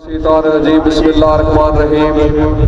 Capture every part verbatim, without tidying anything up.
الشیطان الرجیم بسم اللہ الرحمن الرحیم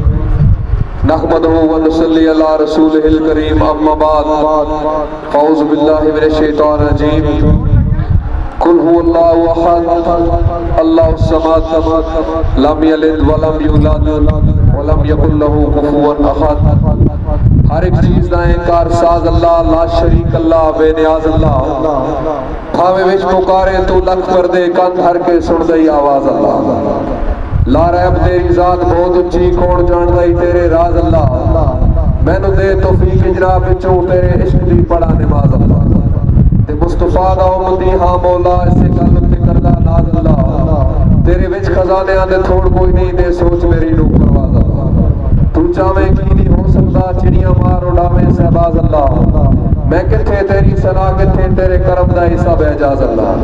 نحمدہ و نصلی علی رسولہ الکریم اما بعد فاعوذ باللہ من الشیطان الرجیم قل هو اللہ احد اللہ الصمد لم یلد ولم یولد ولم یکن لہ کفوا احد۔ ہر ایک چیز دا انکار ساز اللہ، لا شریک اللہ، بے نیاز اللہ۔ تھاوے وچ پکارے تو لکھ کر دے، کان ہر کے سن دئی آواز اللہ۔ لا ریب تیری ذات بہت اچھی، کون جان دئی تیرے راز اللہ۔ مینوں دے توفیق جناب وچوں تیرے عشق دی پڑھا نماز اللہ۔ تے مصطفیٰ دا امتی ہاں مولا، اسے قلب تے کردہ ناز اللہ۔ تیرے وچ خزانے آندے تھوڑ کوئی نہیں، دے سوچ میری نو پرواز اللہ۔ تو چاہویں کی نہیں ہو سکتا، چڑیاں مار اڑاویں سہباز اللہ۔ میں کتھے تیری ثنا، کتھے تیرے کرم دا حساب اعجاز اللہ۔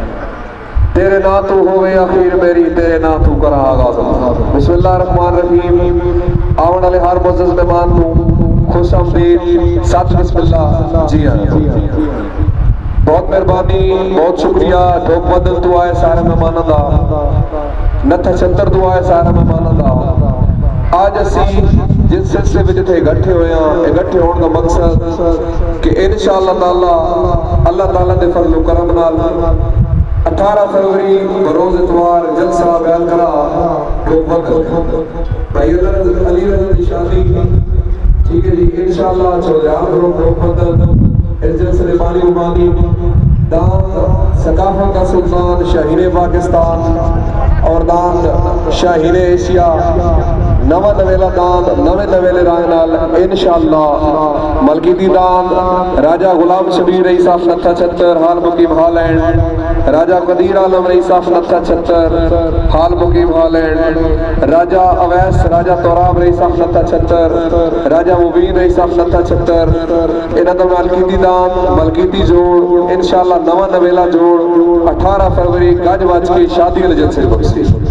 تیرے نا تو ہوئے آخر میری، تیرے نا تو کرا آغاز اللہ۔ بسم اللہ الرحمن الرحیم۔ آون والے ہر معزز مہمان نو خوش آمدید، ساتھ بسم اللہ جی ہاں۔ بہت مہربانی، بہت شکریہ۔ ڈھوک بدل تو آئے سارے مہمانوں دا، نتھا چتر تو آئے سارے مہمانوں دا۔ آج اسی جس سلسلے میں جتھے اکٹھے ہوئے ہیں، اکٹھے ہونے کا مقصد کہ انشاءاللہ تعالی اللہ تعالیٰ دے فضل و کرم نال اٹھارہ فروری بروز اتوار جلسہ بیان کرا ڈھوک بدل بھائی علی رضا دی شادی، ٹھیک ہے جی، انشاءاللہ چودہ ڈھوک بدل اس جلسے بانی امانی دان ثقافت کا سلطان شاہین پاکستان اور دان شاہین ایشیا نوہ نویلہ دان نوے نویلے رائنال انشاءاللہ ملکیتی دان راجہ غلام شبیر رئیس آف نتھا چھتر حال مقیم Holland, Raja Qadeer Alam Raees of Natha Chhatar حال مقیم ہالینڈ، راجہ اویس راجہ توراب رئیس آف نتھا چھتر، راجہ مبین رئیس آف نتھا چھتر۔ انہاں دا ملکیتی دان ملکیتی جوڑ انشاءاللہ نوہ نویلہ جوڑ اٹھارہ فروری گاج واج کی شادی الجلسے بکسی۔